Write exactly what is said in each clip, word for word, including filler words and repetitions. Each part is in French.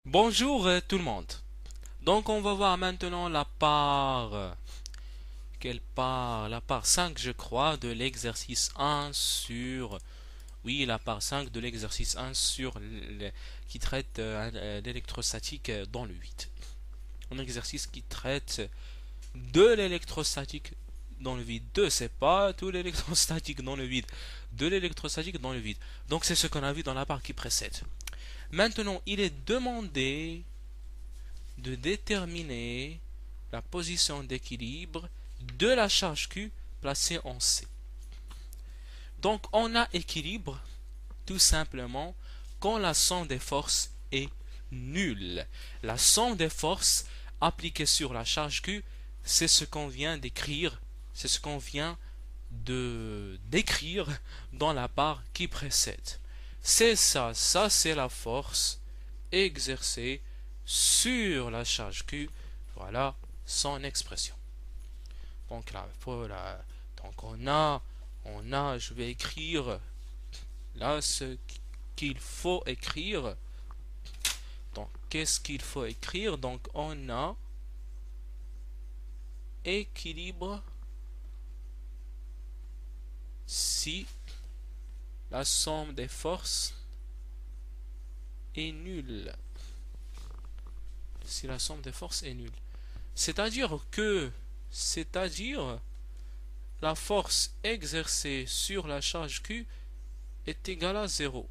Bonjour euh, tout le monde. Donc on va voir maintenant la part, euh, quelle part? La part cinq je crois de l'exercice un sur, oui la part cinq de l'exercice un sur le- qui traite euh, euh, l'électrostatique euh, dans le vide. Un exercice qui traite de l'électrostatique dans le vide. De, c'est pas tout l'électrostatique dans le vide. De l'électrostatique dans le vide. Donc c'est ce qu'on a vu dans la part qui précède. Maintenant il est demandé de déterminer la position d'équilibre de la charge Q placée en C. Donc on a équilibre tout simplement quand la somme des forces est nulle. La somme des forces appliquées sur la charge Q, c'est ce qu'on vient d'écrire, c'est ce qu'on vient de d'écrire dans la part qui précède. C'est ça, ça c'est la force exercée sur la charge Q. Voilà son expression. Donc là, voilà. Donc on a, on a, je vais écrire là ce qu'il faut écrire. Donc qu'est-ce qu'il faut écrire? Donc on a équilibre si la somme des forces est nulle. Si la somme des forces est nulle. C'est-à-dire que, c'est-à-dire la force exercée sur la charge Q est égale à zéro.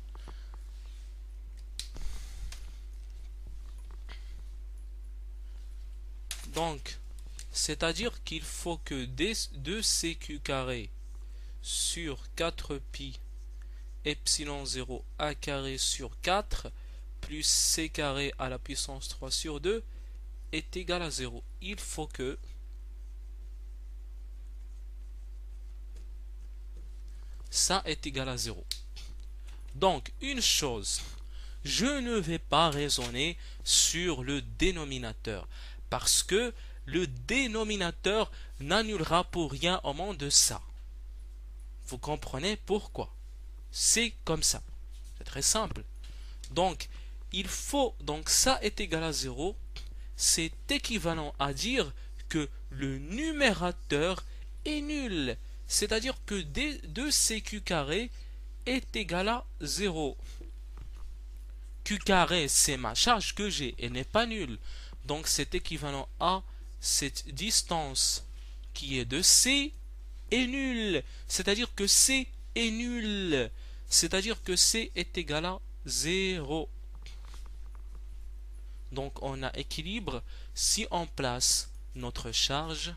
Donc, c'est-à-dire qu'il faut que deux c q carré sur quatre pi epsilon zéro a carré sur quatre plus c carré à la puissance trois sur deux est égal à zéro. Il faut que ça est égal à zéro. Donc, une chose, je ne vais pas raisonner sur le dénominateur parce que le dénominateur n'annulera pour rien au monde de ça. Vous comprenez pourquoi? C'est comme ça. C'est très simple. Donc, il faut, donc ça est égal à zéro. C'est équivalent à dire que le numérateur est nul. C'est-à-dire que deux c q carré est égal à zéro. Q carré, c'est ma charge que j'ai, elle n'est pas nulle. Donc c'est équivalent à cette distance qui est de C est nulle. C'est-à-dire que C est nul. C'est-à-dire que C est égal à zéro. Donc on a équilibre si on place notre charge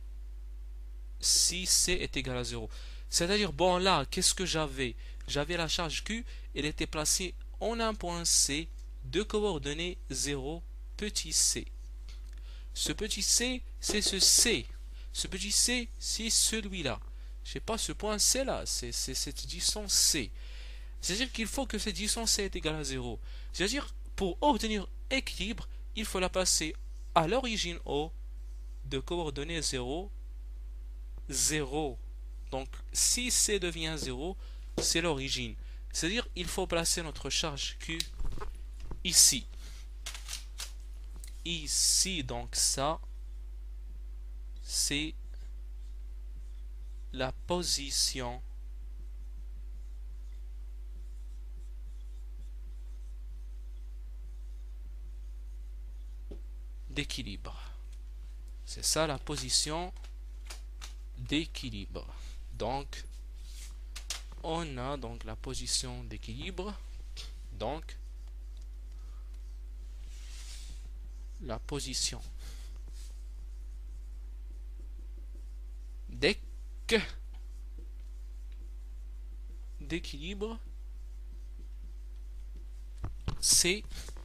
si C est égal à zéro. C'est-à-dire, bon là, qu'est-ce que j'avais? J'avais la charge Q, elle était placée en un point C de coordonnées zéro, petit c. Ce petit c, c'est ce C. Ce petit c, c'est celui-là. Je sais pas, ce point C là, c'est cette distance C. C'est-à-dire qu'il faut que cette distance C est égale à zéro. C'est-à-dire, pour obtenir équilibre, il faut la passer à l'origine O de coordonnées zéro, zéro. Donc, si C devient zéro, c'est l'origine. C'est-à-dire, il faut placer notre charge Q ici. Ici, donc ça, c'est la position d'équilibre. C'est ça la position d'équilibre. Donc, on a donc la position d'équilibre. Donc, la position d'équilibre, c'est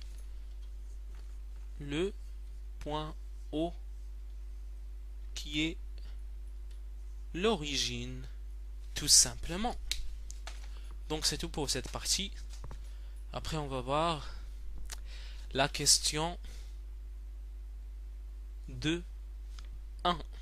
le point O qui est l'origine, tout simplement. Donc c'est tout pour cette partie. Après on va voir la question de un.